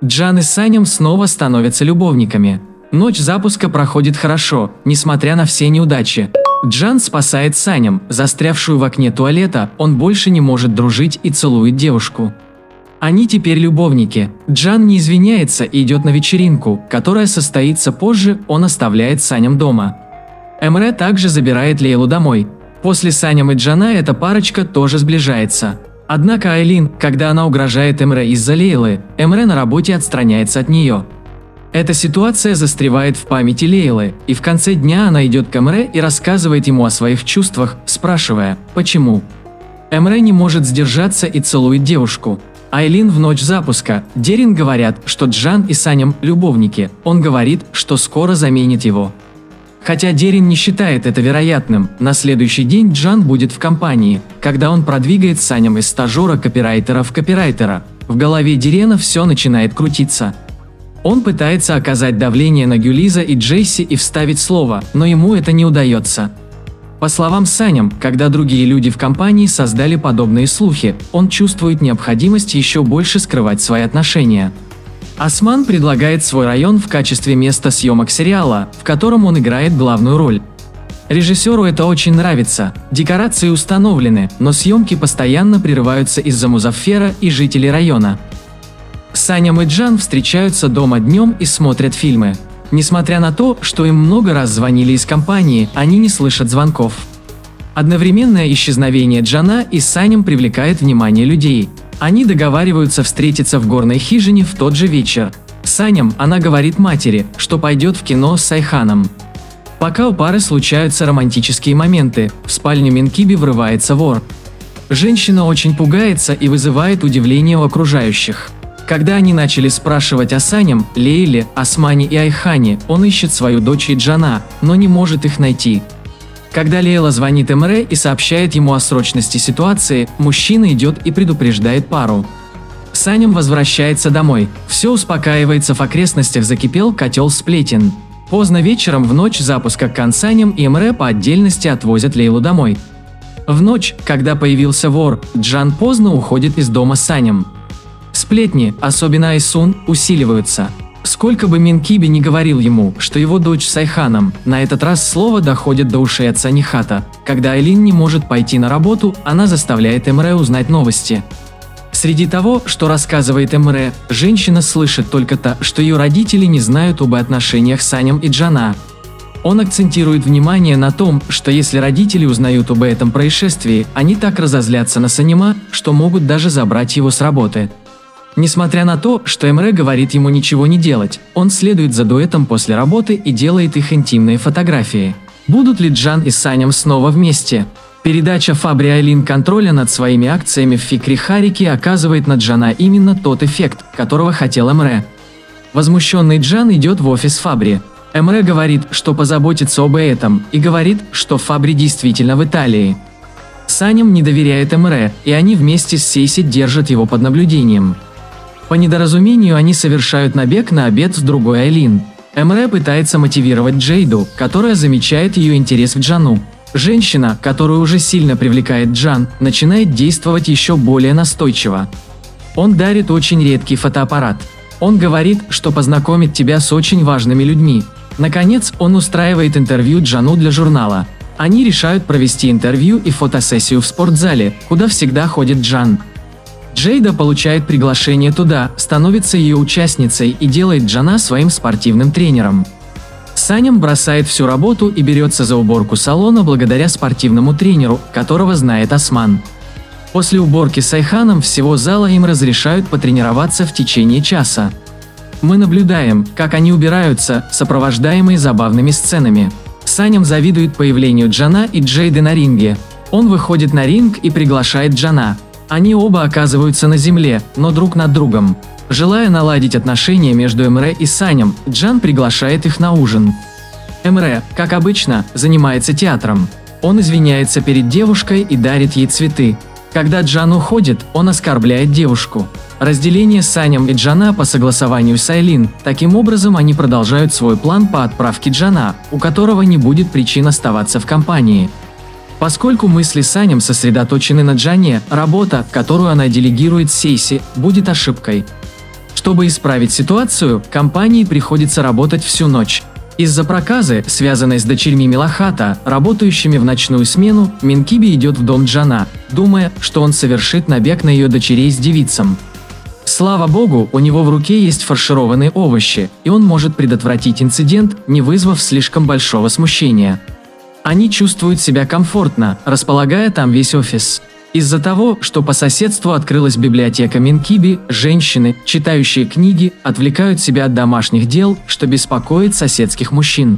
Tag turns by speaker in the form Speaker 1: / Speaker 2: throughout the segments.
Speaker 1: Джан и Санем снова становятся любовниками. Ночь запуска проходит хорошо, несмотря на все неудачи. Джан спасает Санем, застрявшую в окне туалета, он больше не может дружить и целует девушку. Они теперь любовники. Джан не извиняется и идет на вечеринку, которая состоится позже, он оставляет Санем дома. Эмре также забирает Лейлу домой. После Санем и Джана эта парочка тоже сближается. Однако Айлин, когда она угрожает Эмре из-за Лейлы, Эмре на работе отстраняется от нее. Эта ситуация застревает в памяти Лейлы, и в конце дня она идет к Эмре и рассказывает ему о своих чувствах, спрашивая, почему. Эмре не может сдержаться и целует девушку. Айлин в ночь запуска, Дерин говорят, что Джан и Санем – любовники, он говорит, что скоро заменит его. Хотя Дерин не считает это вероятным, на следующий день Джан будет в компании, когда он продвигает Санем из стажера-копирайтера в копирайтера. В голове Дерена все начинает крутиться. Он пытается оказать давление на Гюлиза и Джейси и вставить слово, но ему это не удается. По словам Санем, когда другие люди в компании создали подобные слухи, он чувствует необходимость еще больше скрывать свои отношения. Осман предлагает свой район в качестве места съемок сериала, в котором он играет главную роль. Режиссеру это очень нравится, декорации установлены, но съемки постоянно прерываются из-за Музаффера и жителей района. Санем и Джан встречаются дома днем и смотрят фильмы. Несмотря на то, что им много раз звонили из компании, они не слышат звонков. Одновременное исчезновение Джана и Санем привлекает внимание людей. Они договариваются встретиться в горной хижине в тот же вечер. Санем она говорит матери, что пойдет в кино с Сайханом. Пока у пары случаются романтические моменты, в спальню Минкиби врывается вор. Женщина очень пугается и вызывает удивление у окружающих. Когда они начали спрашивать о Санем, Лейле, Османе и Айхане, он ищет свою дочь и Джана, но не может их найти. Когда Лейла звонит Эмре и сообщает ему о срочности ситуации, мужчина идет и предупреждает пару. Санем возвращается домой. Все успокаивается, в окрестностях закипел котел сплетен. Поздно вечером в ночь запуска Кан Санем и Эмре по отдельности отвозят Лейлу домой. В ночь, когда появился вор, Джан поздно уходит из дома с Санем. Сплетни, особенно Айсун, усиливаются. Сколько бы Минкиби не говорил ему, что его дочь с Айханом, на этот раз слово доходит до ушей отца Нихата. Когда Айлин не может пойти на работу, она заставляет Эмре узнать новости. Среди того, что рассказывает Эмре, женщина слышит только то, что ее родители не знают об отношениях с Санем и Джана. Он акцентирует внимание на том, что если родители узнают об этом происшествии, они так разозлятся на Санема, что могут даже забрать его с работы. Несмотря на то, что Эмре говорит ему ничего не делать, он следует за дуэтом после работы и делает их интимные фотографии. Будут ли Джан и Санем снова вместе? Передача Фабри Айлин контроля над своими акциями в Фикри Харики оказывает на Джана именно тот эффект, которого хотел Эмре. Возмущенный Джан идет в офис Фабри. Эмре говорит, что позаботится об этом, и говорит, что Фабри действительно в Италии. Санем не доверяет Эмре, и они вместе с Сейси держат его под наблюдением. По недоразумению они совершают набег на обед с другой Айлин. Эмре пытается мотивировать Джейду, которая замечает ее интерес к Джану. Женщина, которую уже сильно привлекает Джан, начинает действовать еще более настойчиво. Он дарит очень редкий фотоаппарат. Он говорит, что познакомит тебя с очень важными людьми. Наконец, он устраивает интервью Джану для журнала. Они решают провести интервью и фотосессию в спортзале, куда всегда ходит Джан. Джейда получает приглашение туда, становится ее участницей и делает Джана своим спортивным тренером. Санем бросает всю работу и берется за уборку салона благодаря спортивному тренеру, которого знает Осман. После уборки с Айханом всего зала им разрешают потренироваться в течение часа. Мы наблюдаем, как они убираются, сопровождаемые забавными сценами. Санем завидует появлению Джана и Джейды на ринге. Он выходит на ринг и приглашает Джана. Они оба оказываются на земле, но друг над другом. Желая наладить отношения между Эмре и Санем, Джан приглашает их на ужин. Эмре, как обычно, занимается театром. Он извиняется перед девушкой и дарит ей цветы. Когда Джан уходит, он оскорбляет девушку. Разделение Санем и Джана по согласованию с Айлин, таким образом они продолжают свой план по отправке Джана, у которого не будет причин оставаться в компании. Поскольку мысли Санем сосредоточены на Джане, работа, которую она делегирует Сейси, будет ошибкой. Чтобы исправить ситуацию, компании приходится работать всю ночь. Из-за проказы, связанной с дочерьми Мелахата, работающими в ночную смену, Минкиби идет в дом Джана, думая, что он совершит набег на ее дочерей с девицам. Слава богу, у него в руке есть фаршированные овощи, и он может предотвратить инцидент, не вызвав слишком большого смущения. Они чувствуют себя комфортно, располагая там весь офис. Из-за того, что по соседству открылась библиотека Минкиби, женщины, читающие книги, отвлекают себя от домашних дел, что беспокоит соседских мужчин.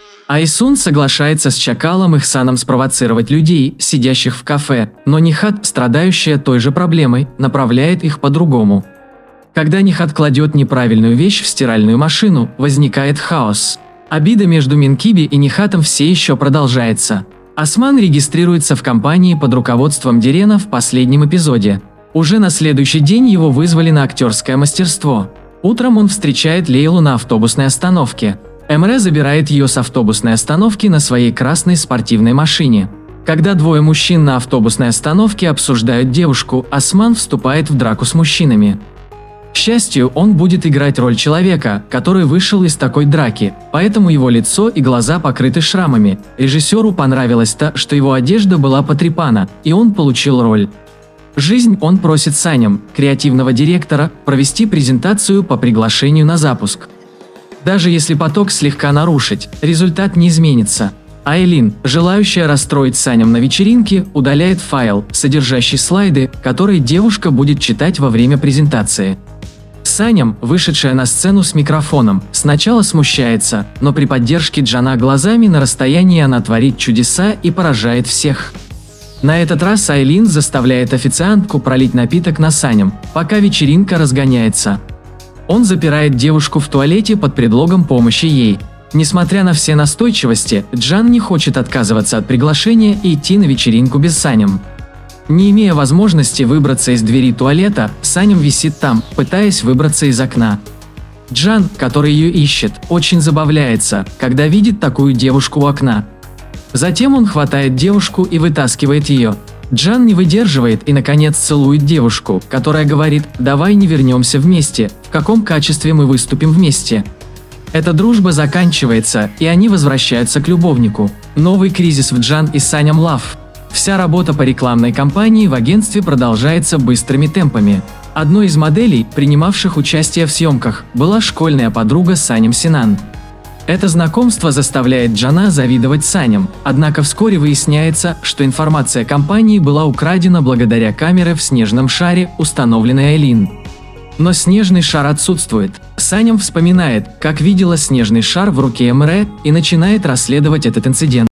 Speaker 1: Айсун соглашается с Чакалом и Хсаном спровоцировать людей, сидящих в кафе, но Нихат, страдающая той же проблемой, направляет их по-другому. Когда Нихат кладет неправильную вещь в стиральную машину, возникает хаос. Обида между Минкиби и Нихатом все еще продолжается. Осман регистрируется в компании под руководством Дирена в последнем эпизоде. Уже на следующий день его вызвали на актерское мастерство. Утром он встречает Лейлу на автобусной остановке. Эмре забирает ее с автобусной остановки на своей красной спортивной машине. Когда двое мужчин на автобусной остановке обсуждают девушку, Осман вступает в драку с мужчинами. К счастью, он будет играть роль человека, который вышел из такой драки, поэтому его лицо и глаза покрыты шрамами. Режиссеру понравилось то, что его одежда была потрепана, и он получил роль. Жизнь он просит Саням, креативного директора, провести презентацию по приглашению на запуск. Даже если поток слегка нарушить, результат не изменится. Айлин, желающая расстроить Саням на вечеринке, удаляет файл, содержащий слайды, которые девушка будет читать во время презентации. Саням, вышедшая на сцену с микрофоном, сначала смущается, но при поддержке Джана глазами на расстоянии она творит чудеса и поражает всех. На этот раз Айлин заставляет официантку пролить напиток на Саням, пока вечеринка разгоняется. Он запирает девушку в туалете под предлогом помощи ей. Несмотря на все настойчивости, Джан не хочет отказываться от приглашения и идти на вечеринку без Саням. Не имея возможности выбраться из двери туалета, Саням висит там, пытаясь выбраться из окна. Джан, который ее ищет, очень забавляется, когда видит такую девушку у окна. Затем он хватает девушку и вытаскивает ее. Джан не выдерживает и, наконец, целует девушку, которая говорит: «Давай не вернемся вместе, в каком качестве мы выступим вместе». Эта дружба заканчивается, и они возвращаются к любовнику. Новый кризис в Джан и Саням Лав. Вся работа по рекламной кампании в агентстве продолжается быстрыми темпами. Одной из моделей, принимавших участие в съемках, была школьная подруга Саням Синан. Это знакомство заставляет Джана завидовать Саням, однако вскоре выясняется, что информация компании была украдена благодаря камере в снежном шаре, установленной Айлин. Но снежный шар отсутствует. Саням вспоминает, как видела снежный шар в руке Эмре, и начинает расследовать этот инцидент.